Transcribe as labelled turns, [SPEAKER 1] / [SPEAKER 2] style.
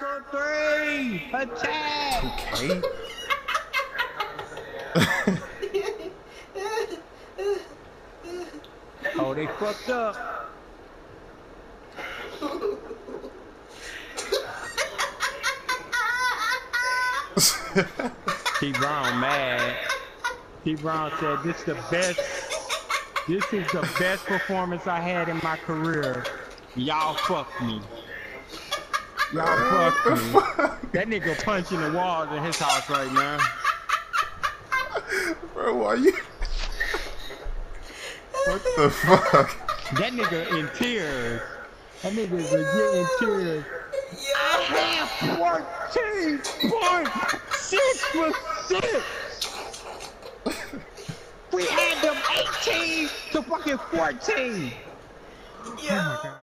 [SPEAKER 1] Circle 3! Attack!
[SPEAKER 2] Okay.
[SPEAKER 1] Oh, they fucked up. T. Brown mad. T. Brown said, this is the best performance I had in my career. Y'all fucked me. Y'all fucked me. That nigga punching the walls in his house right now.
[SPEAKER 2] Bro, why you? What the fuck?
[SPEAKER 1] That nigga in tears. That nigga is legit in tears. I have 14.6%. We had them 18 to fucking 14.
[SPEAKER 3] Yo.